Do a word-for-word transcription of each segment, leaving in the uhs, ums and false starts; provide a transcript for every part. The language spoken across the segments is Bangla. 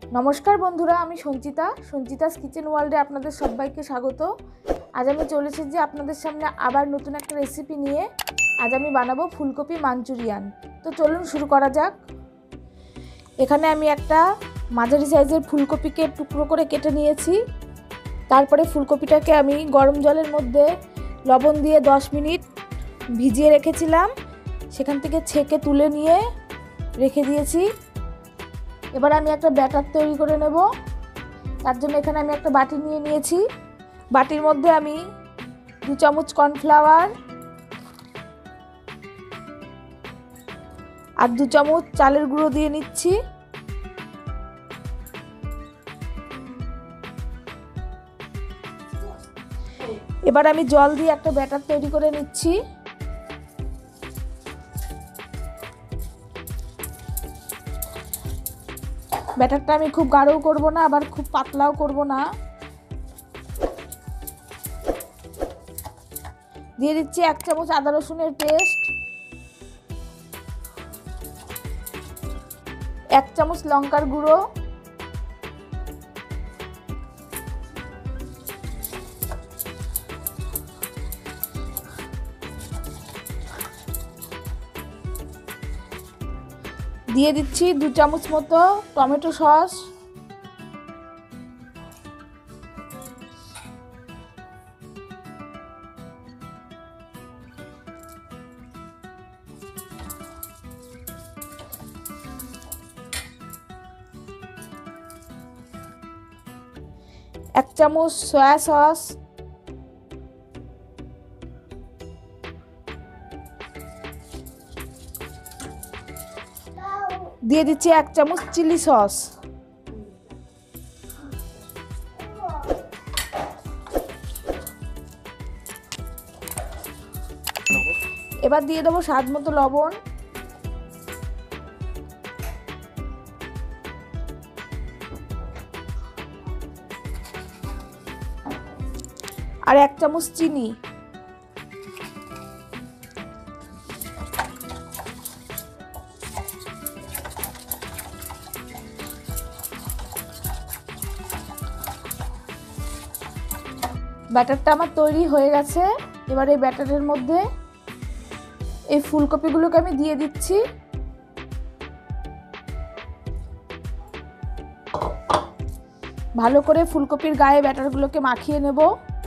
नमस्कार बंधुरा आमी संचिता संचितास किचेन वार्ल्डे आपनादेर सबाइके स्वागत। आज आमी चले एसेछि आपनादेर सामने आबार नतून एकटा रेसिपि निये। आज आमी बानाबो फुलकपि मांचुरियान। तो चलुन शुरू करा जाक। एखाने आमी एकटा माझारि साइजेर फुलकपिके टुकरो करे केटे नियेछि। तारपरे फुलकपिटाके आमी गरम जलेर मध्य लवण दिये दस मिनिट भिजिए रेखेछिलाम। सेखान थेके छेके तुले निये रेखे दियेछि। एबार आमी एकटा बैटार तैरी करे नेब। तार जोन्नो एखाने आमी एकटा बाटी निये नियेछि। बाटिर मध्य आमी दो चामच कर्नफ्लावर और दो चामच चालेर गुঁড়ো दिए निচ্ছি। एबार आमी जल दिए एकटा बैटार तैरी करे निচ্ছি। बैटारटा आमी खूब गाढ़ो करब ना आबार खूब पातलाओ करब ना। दिए दिচ্ছি एक चामच आदा रसुनेर पेस्ट, एक चामच लंकार गुঁড়ো, दिए दिচ্ছি दो चामच मतो टमेटो सस, एक चामच सोया सस, दिए दिচ্ছি एक चामच चिली सस। एबार दिए देবো स्वाद मतो लवण, और एक चामच चीनी। ব্যাটারটা আমার তৈরি হয়ে গেছে। এবার এই ব্যাটারের মধ্যে এই ফুলকপিগুলোকে আমি দিয়ে দিচ্ছি। ভালো করে ফুলকপির গায়ে ব্যাটারগুলোকে মাখিয়ে নেব।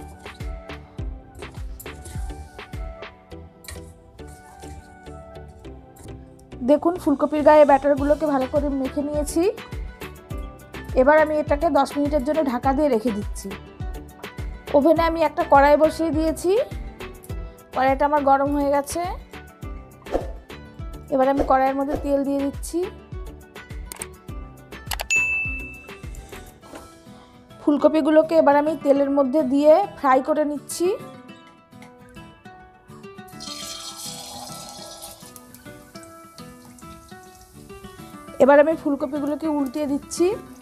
দেখুন ফুলকপির গায়ে ব্যাটারগুলোকে ভালো করে মেখে নিয়েছি। এবার আমি এটাকে দশ মিনিটের জন্য ঢাকা দিয়ে রেখে দিচ্ছি। ওভেনে আমি একটা কড়াই বসিয়ে দিয়েছি। কড়াইটা আমার গরম হয়ে গেছে। এবার আমি কড়াইয়ের মধ্যে তেল দিয়ে দিচ্ছি। ফুলকপিগুলোকে এবার আমি তেলের মধ্যে দিয়ে ফ্রাই করে নিচ্ছি। এবার আমি ফুলকপিগুলোকে উল্টিয়ে দিচ্ছি।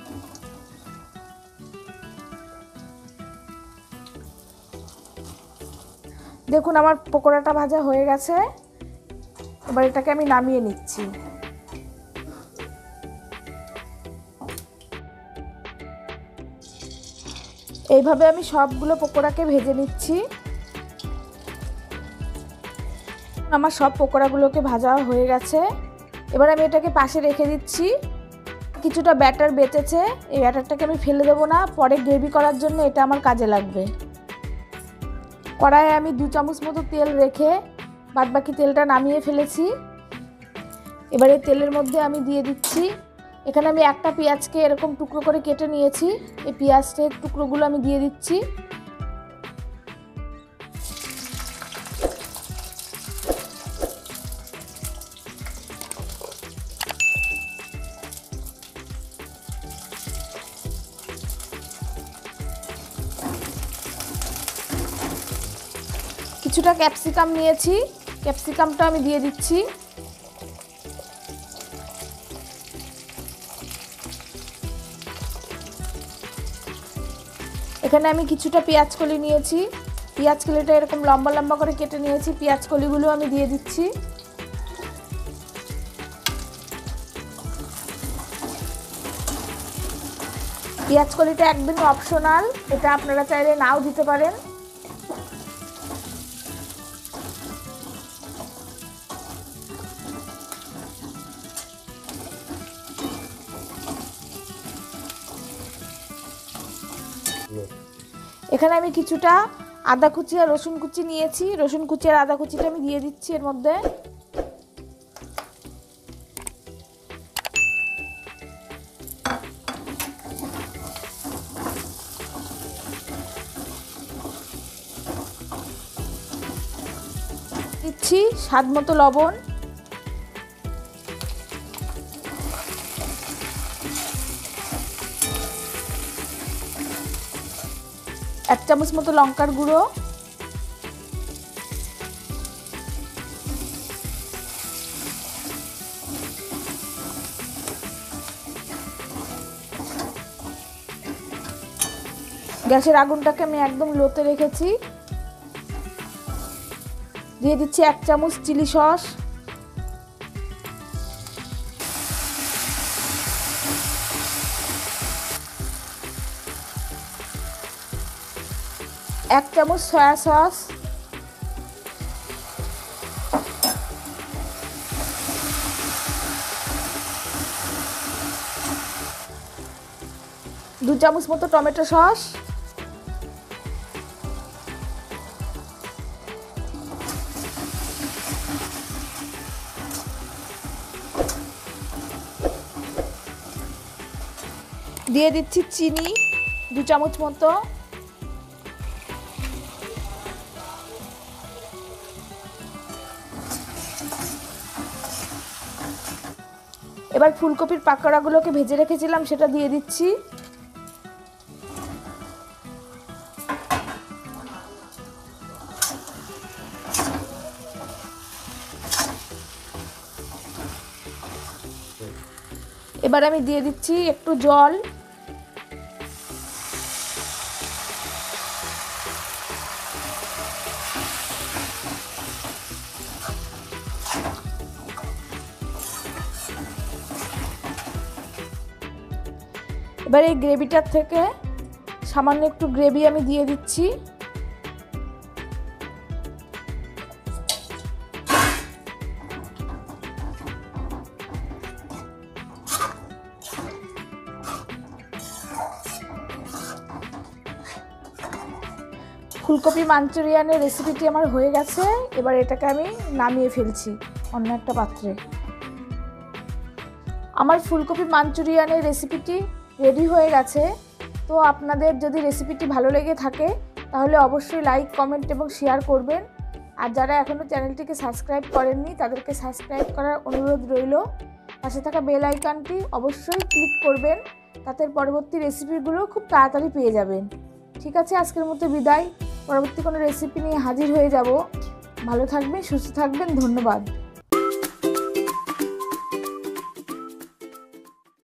দেখুন আমার পকোড়াটা ভাজা হয়ে গেছে। এবার এটাকে আমি নামিয়ে নিচ্ছি। এইভাবে আমি সবগুলো পকোড়াকে ভেজে নিচ্ছি। আমার সব পকোড়াগুলোকে ভাজা হয়ে গেছে। এবার আমি এটাকে পাশে রেখে দিচ্ছি। কিছুটা ব্যাটার বেঁচেছে, এই ব্যাটারটাকে আমি ফেলে দেবো না, পরে গ্রেভি করার জন্য এটা আমার কাজে লাগবে। কড়াইয়ে আমি দু চামচ মতো তেল রেখে বাদ বাকি তেলটা নামিয়ে ফেলেছি। এবার এই তেলের মধ্যে আমি দিয়ে দিচ্ছি, এখানে আমি একটা পেঁয়াজকে এরকম টুকরো করে কেটে নিয়েছি। এই পেঁয়াজের টুকরোগুলো আমি দিয়ে দিচ্ছি। কিছুটা ক্যাপসিকাম নিয়েছি, ক্যাপসিকামটা আমি দিয়ে দিচ্ছি। এখানে আমি কিছুটা পেঁয়াজ কলি নিয়েছি। পেঁয়াজ কলিটা এরকম লম্বা লম্বা করে কেটে নিয়েছি। পেঁয়াজ কলিগুলো আমি দিয়ে দিচ্ছি। পেঁয়াজ কলিটা একদমই অপশনাল, এটা আপনারা চাইলে নাও দিতে পারেন। এখানে আমি কিছুটা আদা কুচি আর রসুন কুচি নিয়েছি, রসুন কুচি আর আদা কুচিটা আমি দিয়ে দিচ্ছি এর মধ্যে। দিচ্ছি স্বাদ মতো লবণ, এক চামচ মতো লঙ্কার গুঁড়ো, গ্যাসের আগুনটাকে আমি একদম লোতে রেখেছি। দিয়ে দিচ্ছি এক চামচ চিলি সস, এক চামচ সয়া সস, দু চামচ মতো টমেটো সস, দিয়ে দিচ্ছি চিনি দু চামচ মতো, এবার ফুলকপির পাকোড়াগুলোকে ভেজে রেখেছিলাম সেটা দিয়ে দিচ্ছি। এবার আমি দিয়ে দিচ্ছি একটু জল, এবার এই গ্রেভিটার থেকে সামান্য একটু গ্রেভি আমি দিয়ে দিচ্ছি। ফুলকপি মাঞ্চুরিয়ানের রেসিপিটি আমার হয়ে গেছে, এবার এটাকে আমি নামিয়ে ফেলছি অন্য একটা পাত্রে। আমার ফুলকপি মাঞ্চুরিয়ানের রেসিপিটি রেডি হয়ে গেছে। তো আপনাদের যদি রেসিপিটি ভালো লেগে থাকে তাহলে অবশ্যই লাইক, কমেন্ট এবং শেয়ার করবেন। আর যারা এখনও চ্যানেলটিকে সাবস্ক্রাইব করেননি তাদেরকে সাবস্ক্রাইব করার অনুরোধ রইল। পাশে থাকা বেল আইকনটি অবশ্যই ক্লিক করবেন, তাতে পরবর্তী রেসিপিগুলো খুব তাড়াতাড়ি পেয়ে যাবেন। ঠিক আছে, আজকের মতো বিদায়। পরবর্তী কোনো রেসিপি নিয়ে হাজির হয়ে যাব। ভালো থাকবেন, সুস্থ থাকবেন, ধন্যবাদ।